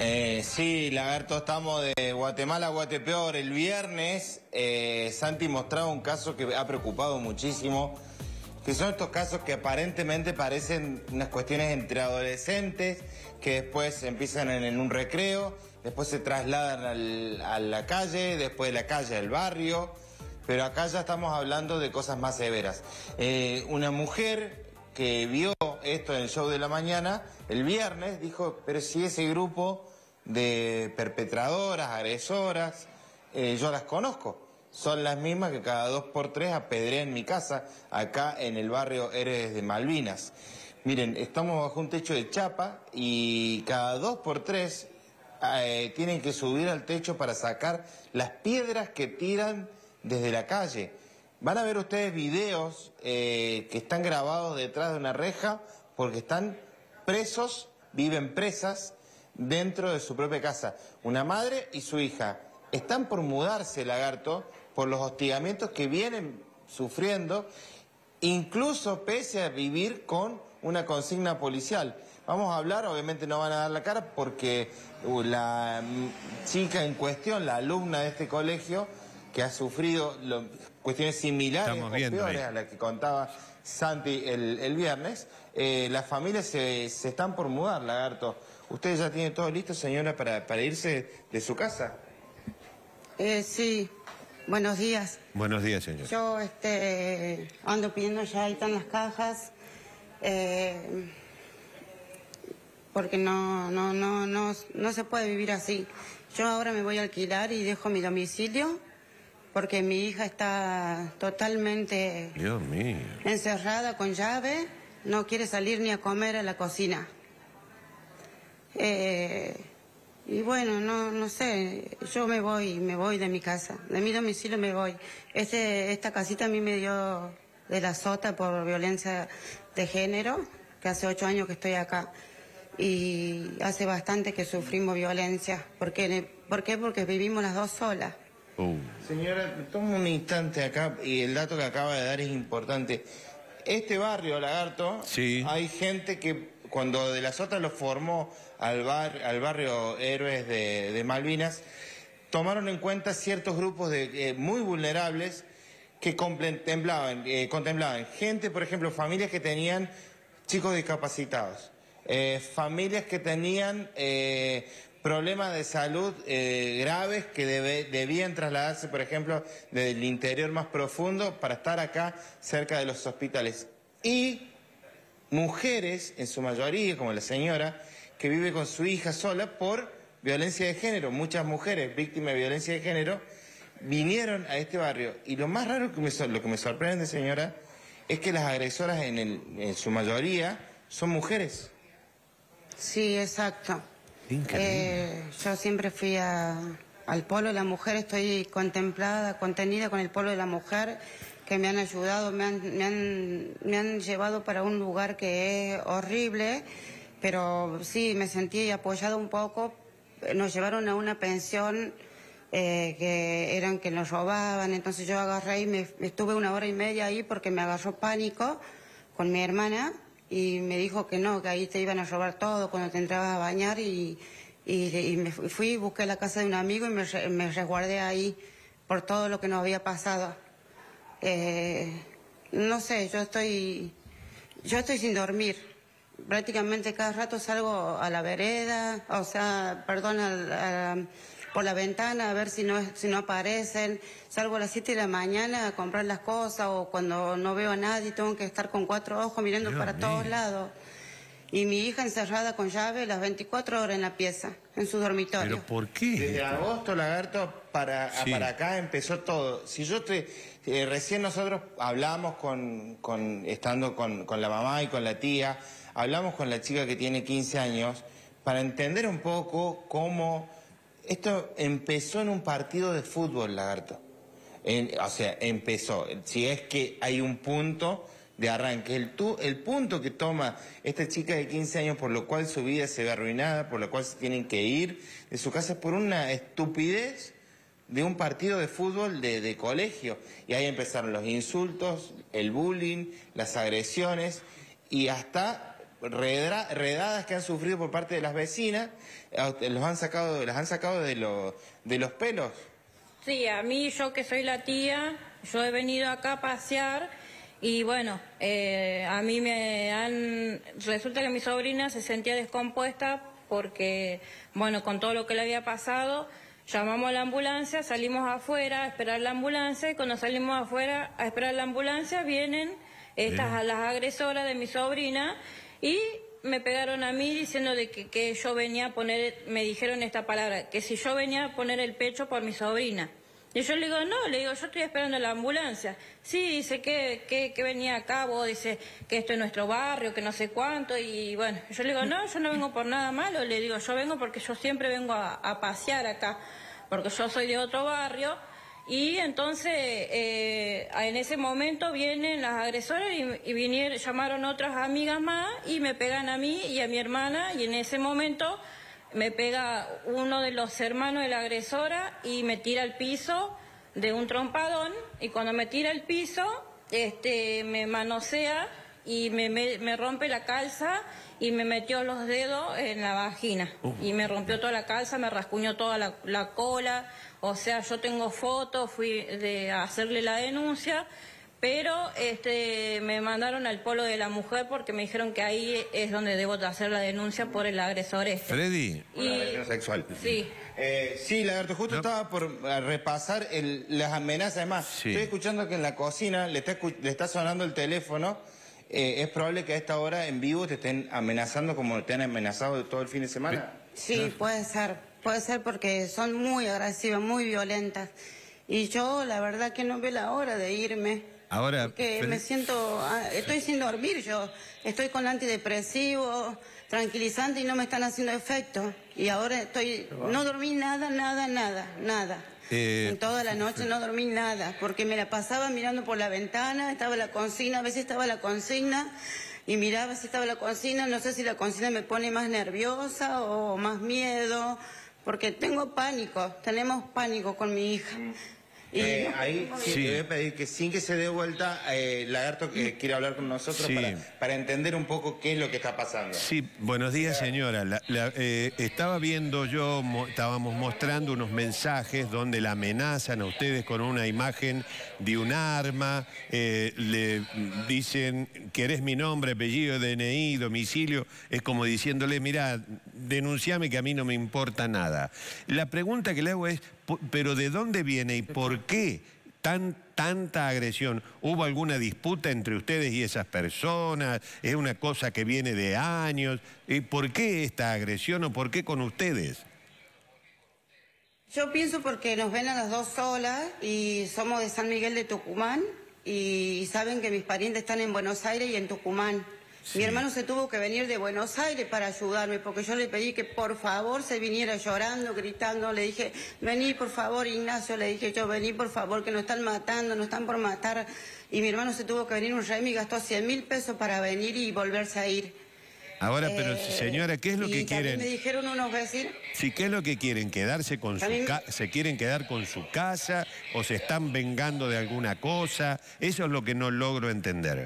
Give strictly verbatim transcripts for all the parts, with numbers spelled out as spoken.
Eh, sí, Lagarto, estamos de Guatemala a Guatepeor. El viernes eh, Santi mostraba un caso que ha preocupado muchísimo, que son estos casos que aparentemente parecen unas cuestiones entre adolescentes, que después empiezan en, en un recreo, después se trasladan al, a la calle, después de la calle al barrio, pero acá ya estamos hablando de cosas más severas. Eh, una mujer que vio esto en el show de la mañana, el viernes, dijo, pero si ese grupo de perpetradoras, agresoras, eh, yo las conozco. Son las mismas que cada dos por tres apedrean mi casa, acá en el barrio Héroes de Malvinas. Miren, estamos bajo un techo de chapa y cada dos por tres eh, tienen que subir al techo para sacar las piedras que tiran desde la calle. Van a ver ustedes videos eh, que están grabados detrás de una reja porque están presos, viven presas dentro de su propia casa. Una madre y su hija están por mudarse, Lagarto, por los hostigamientos que vienen sufriendo, incluso pese a vivir con una consigna policial. Vamos a hablar, obviamente no van a dar la cara porque uh, la chica en cuestión, la alumna de este colegio, que ha sufrido lo, cuestiones similares o peores a las que contaba Santi el, el viernes, eh, las familias se, se están por mudar, Lagarto. ¿Usted ya tiene todo listo, señora, para, para irse de su casa? Eh, sí, buenos días. Buenos días, señor. Yo este, ando pidiendo, ya ahí están las cajas, eh, porque no, no, no, no, no se puede vivir así. Yo ahora me voy a alquilar y dejo mi domicilio, porque mi hija está totalmente Dios mío. encerrada con llave, no quiere salir ni a comer a la cocina. Eh, y bueno, no, no sé, yo me voy, me voy de mi casa, de mi domicilio me voy. Este, esta casita a mí me dio de la sota por violencia de género, que hace ocho años que estoy acá. Y hace bastante que sufrimos violencia. ¿Por qué? ¿Por qué? Porque vivimos las dos solas. Uh. Señora, toma un instante acá y el dato que acaba de dar es importante. Este barrio, Lagarto, sí. Hay gente que cuando De la Sota lo formó al, bar, al barrio Héroes de, de Malvinas, tomaron en cuenta ciertos grupos de, eh, muy vulnerables que contemplaban, eh, contemplaban gente, por ejemplo, familias que tenían chicos discapacitados, eh, familias que tenían eh, problemas de salud eh, graves que debe, debían trasladarse, por ejemplo, del interior más profundo para estar acá cerca de los hospitales. Y mujeres, en su mayoría, como la señora, que vive con su hija sola por violencia de género. Muchas mujeres víctimas de violencia de género vinieron a este barrio. Y lo más raro, que me, lo que me sorprende, señora, es que las agresoras en, el, en su mayoría son mujeres. Sí, exacto. Eh, yo siempre fui a, al Polo de la Mujer, estoy contemplada, contenida con el Polo de la Mujer, que me han ayudado, me han, me han, me han llevado para un lugar que es horrible, pero sí, me sentí apoyada un poco. Nos llevaron a una pensión eh, que eran que nos robaban, entonces yo agarré y me, estuve una hora y media ahí porque me agarró pánico con mi hermana. Y me dijo que no, que ahí te iban a robar todo cuando te entrabas a bañar y, y, y me fui, busqué la casa de un amigo y me, me resguardé ahí por todo lo que nos había pasado. Eh, no sé, yo estoy, yo estoy sin dormir. Prácticamente cada rato salgo a la vereda, o sea, perdón, a, a, por la ventana a ver si no, si no aparecen. Salgo a las siete de la mañana a comprar las cosas o cuando no veo a nadie tengo que estar con cuatro ojos mirando Dios para mío. Todos lados. Y mi hija encerrada con llave las veinticuatro horas en la pieza, en su dormitorio. ¿Pero por qué? Desde agosto, Lagarto, para, sí. para acá empezó todo. Si yo te... Eh, recién nosotros hablamos con, con estando con, con la mamá y con la tía, hablamos con la chica que tiene quince años para entender un poco cómo esto empezó en un partido de fútbol, Lagarto. En, o sea, empezó. Si es que hay un punto de arranque. El, tu, el punto que toma esta chica de quince años, por lo cual su vida se ve arruinada, por lo cual se tienen que ir de su casa por una estupidez de un partido de fútbol de, de colegio. Y ahí empezaron los insultos, el bullying, las agresiones y hasta redra, redadas que han sufrido por parte de las vecinas, los han sacado, las han sacado de, lo, de los pelos. Sí, a mí, yo que soy la tía, yo he venido acá a pasear y bueno, eh, a mí me han... Resulta que mi sobrina se sentía descompuesta porque, bueno, con todo lo que le había pasado, llamamos a la ambulancia, salimos afuera a esperar la ambulancia y cuando salimos afuera a esperar la ambulancia vienen estas a las agresoras de mi sobrina y me pegaron a mí diciendo de que, que yo venía a poner, me dijeron esta palabra, que si yo venía a poner el pecho por mi sobrina. Y yo le digo, no, le digo, yo estoy esperando la ambulancia. Sí, dice que, que, que venía acá, vos, dice que esto es nuestro barrio, que no sé cuánto, y bueno, yo le digo, no, yo no vengo por nada malo, le digo, yo vengo porque yo siempre vengo a, a pasear acá, porque yo soy de otro barrio, y entonces eh, en ese momento vienen las agresoras y, y vinieron, llamaron otras amigas más y me pegan a mí y a mi hermana, y en ese momento me pega uno de los hermanos de la agresora y me tira al piso de un trompadón, y cuando me tira al piso este, me manosea y me, me, me rompe la calza y me metió los dedos en la vagina uh. y me rompió toda la calza, me rascuñó toda la, la cola, o sea, yo tengo fotos, fui de hacerle la denuncia, pero este, me mandaron al polo de la mujer porque me dijeron que ahí es donde debo hacer la denuncia por el agresor este. Freddy. Por la agresión sexual. Sí. Eh, sí, Lagarto, justo no. estaba por repasar el, las amenazas. Además, sí. estoy escuchando que en la cocina le está, le está sonando el teléfono. Eh, es probable que a esta hora en vivo te estén amenazando como te han amenazado todo el fin de semana. Sí, puede ser. Puede ser porque son muy agresivas, muy violentas. Y yo, la verdad, que no veo la hora de irme. Ahora, porque pero... me siento, estoy sin dormir yo, estoy con antidepresivo, tranquilizante y no me están haciendo efecto. Y ahora estoy, no dormí nada, nada, nada, nada. Eh... En toda la noche no dormí nada, porque me la pasaba mirando por la ventana, estaba la consigna, a veces estaba la consigna y miraba si estaba la consigna, no sé si la consigna me pone más nerviosa o más miedo, porque tengo pánico, tenemos pánico con mi hija. Eh, ahí sí, sí. Te voy a pedir que sin que se dé vuelta, eh, Lagarto que quiere hablar con nosotros sí. para, para entender un poco qué es lo que está pasando. Sí, buenos días señora. La, la, eh, estaba viendo yo, mo, estábamos mostrando unos mensajes donde la amenazan a ustedes con una imagen de un arma, eh, le dicen, ¿querés mi nombre, apellido, D N I, domicilio? Es como diciéndole, mirá, denunciame que a mí no me importa nada. La pregunta que le hago es, ¿pero de dónde viene y por qué tan, tanta agresión? ¿Hubo alguna disputa entre ustedes y esas personas? ¿Es una cosa que viene de años? ¿Y por qué esta agresión o por qué con ustedes? Yo pienso porque nos ven a las dos solas y somos de San Miguel de Tucumán y saben que mis parientes están en Buenos Aires y en Tucumán. Sí. Mi hermano se tuvo que venir de Buenos Aires para ayudarme, porque yo le pedí que por favor se viniera llorando, gritando. Le dije, vení por favor, Ignacio, le dije yo, vení por favor, que nos están matando, nos están por matar. Y mi hermano se tuvo que venir un remi y gastó cien mil pesos para venir y volverse a ir. Ahora, pero eh, señora, ¿qué es lo que quieren? Me dijeron unos vecinos. Sí, ¿qué es lo que quieren? ¿Quedarse con su casa? ¿Se quieren quedar con su casa? ¿O se están vengando de alguna cosa? Eso es lo que no logro entender.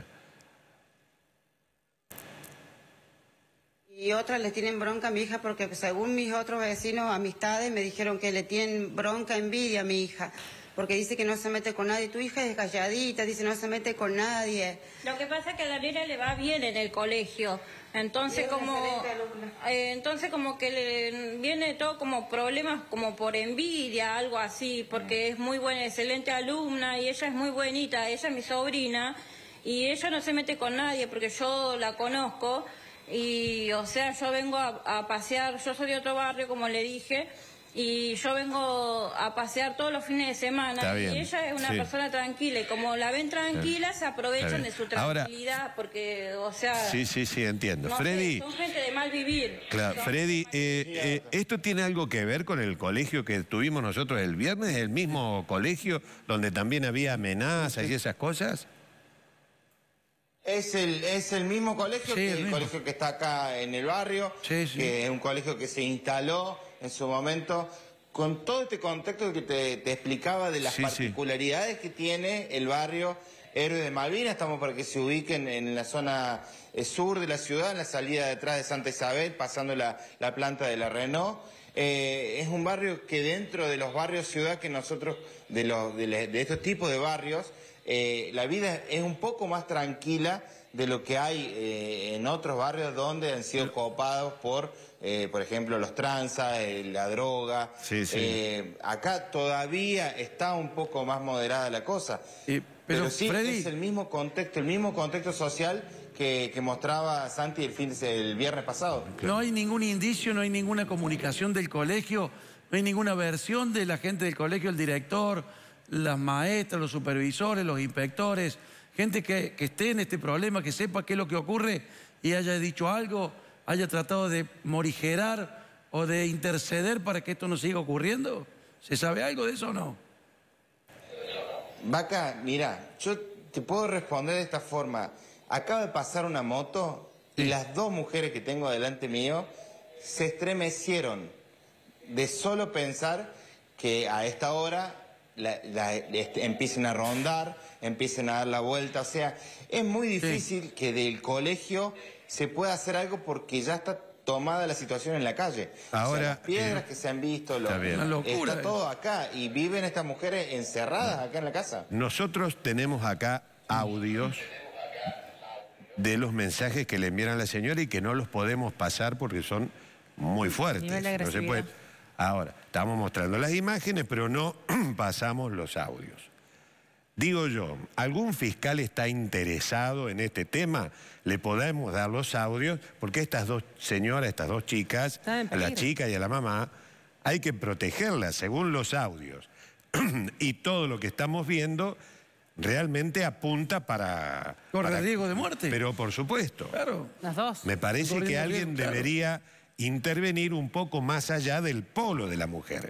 Y otras le tienen bronca a mi hija porque según mis otros vecinos, amistades, me dijeron que le tienen bronca, envidia a mi hija. Porque dice que no se mete con nadie. Tu hija es calladita, dice no se mete con nadie. Lo que pasa es que a la nena le va bien en el colegio. Entonces como eh, entonces como que le viene todo como problemas como por envidia, algo así. Porque es muy buena, excelente alumna y ella es muy buenita. Ella es mi sobrina y ella no se mete con nadie porque yo la conozco. Y, o sea, yo vengo a, a pasear, yo soy de otro barrio, como le dije, y yo vengo a pasear todos los fines de semana. Y ella es una sí. persona tranquila, y como la ven tranquila, sí. se aprovechan de su tranquilidad, ahora, porque, o sea... Sí, sí, sí, entiendo. No Freddy... Sé, son gente de mal vivir. Claro, son... Freddy, eh, eh, ¿esto tiene algo que ver con el colegio que tuvimos nosotros el viernes? ¿El mismo colegio donde también había amenazas y esas cosas? Es el, es el mismo colegio, sí, que el, el mismo. colegio que está acá en el barrio, sí, sí. que es un colegio que se instaló en su momento, con todo este contexto que te, te explicaba de las sí, particularidades sí. que tiene el barrio, Héroes de Malvinas, estamos para que se ubiquen en la zona eh, sur de la ciudad, en la salida detrás de Santa Isabel, pasando la, la planta de la Renault. Eh, es un barrio que dentro de los barrios ciudad que nosotros, de, los, de, de estos tipos de barrios, eh, la vida es un poco más tranquila de lo que hay eh, en otros barrios donde han sido copados por, eh, por ejemplo, los tranzas, eh, la droga. Sí, sí. Eh, acá todavía está un poco más moderada la cosa. Eh, pero, pero sí, Freddy... es el mismo contexto, el mismo contexto social que, que mostraba Santi el, fin de, el viernes pasado. No hay ningún indicio, no hay ninguna comunicación del colegio, no hay ninguna versión de la gente del colegio, el director, las maestras, los supervisores, los inspectores... Gente que, que esté en este problema, que sepa qué es lo que ocurre y haya dicho algo, haya tratado de morigerar o de interceder para que esto no siga ocurriendo. ¿Se sabe algo de eso o no? Vaca, mira, yo te puedo responder de esta forma. Acaba de pasar una moto y sí. Las dos mujeres que tengo delante mío se estremecieron de solo pensar que a esta hora la, la, este, empiecen a rondar, empiecen a dar la vuelta. O sea, es muy difícil sí. que del colegio se pueda hacer algo porque ya está tomada la situación en la calle. Ahora, o sea, las piedras eh, que se han visto, lo, está, locura, está todo acá y viven estas mujeres encerradas no. acá en la casa. Nosotros tenemos acá audios de los mensajes que le envían a la señora y que no los podemos pasar porque son muy fuertes. No se puede. Ahora, estamos mostrando las imágenes, pero no pasamos los audios. Digo yo, ¿algún fiscal está interesado en este tema? Le podemos dar los audios, porque estas dos señoras, estas dos chicas, a la chica y a la mamá, hay que protegerlas según los audios. Y todo lo que estamos viendo realmente apunta para... ¿Corre para, riesgo de muerte? Pero por supuesto. Claro. Las dos. Me parece que alguien claro. debería intervenir un poco más allá del polo de la mujer.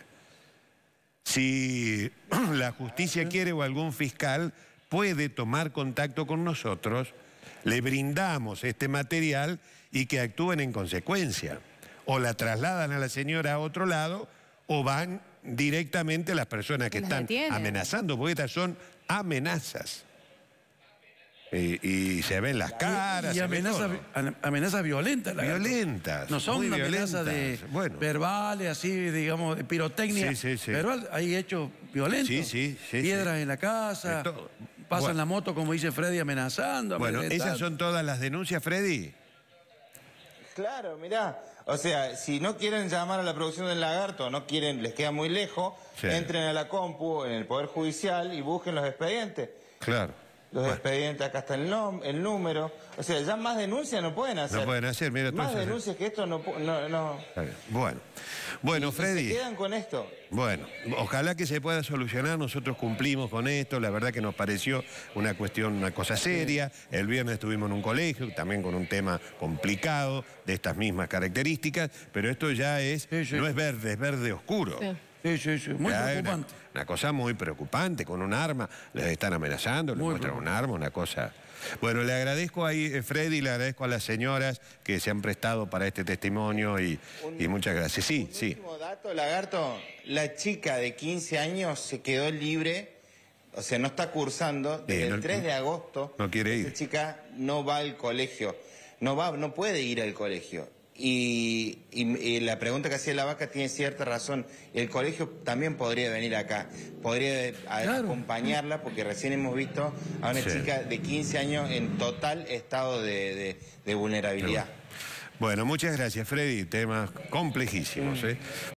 Si la justicia quiere o algún fiscal puede tomar contacto con nosotros, le brindamos este material y que actúen en consecuencia. O la trasladan a la señora a otro lado o van directamente las personas que están amenazando, porque estas son amenazas. Y, y se ven las caras. Y, y amenazas, amenazas violentas. Violentas. No son amenazas de bueno. verbales, así, digamos, de pirotecnia. Sí, sí, sí. Verbal, hay hechos violentos. Sí, sí, sí, Piedras sí. en la casa. Pasan bueno. la moto, como dice Freddy, amenazando. Bueno, ¿esas son todas las denuncias, Freddy? Claro, mirá. O sea, si no quieren llamar a la producción del Lagarto, no quieren, les queda muy lejos, sí. entren a la compu, en el Poder Judicial y busquen los expedientes. Claro. Los bueno. expedientes, acá está el, nom el número. O sea, ya más denuncias no pueden hacer. No pueden hacer, mira. Más denuncias que esto no... no, no. Bueno, bueno, y, Freddy. Y se quedan con esto. Bueno, ojalá que se pueda solucionar. Nosotros cumplimos con esto. La verdad que nos pareció una cuestión, una cosa seria. El viernes estuvimos en un colegio, también con un tema complicado, de estas mismas características. Pero esto ya es, sí, sí. no es verde, es verde oscuro. Sí. Sí, sí, sí, muy ya preocupante. Una, una cosa muy preocupante, con un arma, les están amenazando, les muestran un arma, una cosa... Bueno, le agradezco ahí, Freddy, le agradezco a las señoras que se han prestado para este testimonio y, un, y muchas gracias. Sí, un sí. Último dato, Lagarto, la chica de quince años se quedó libre, o sea, no está cursando, desde eh, no, el tres de agosto. No quiere ir. Esa chica no va al colegio, no va, no puede ir al colegio. Y, y, y la pregunta que hacía la Vaca tiene cierta razón. El colegio también podría venir acá, podría a, claro. acompañarla, porque recién hemos visto a una sí. chica de quince años en total estado de, de, de vulnerabilidad. Bueno, muchas gracias, Freddy. Temas complejísimos, ¿eh?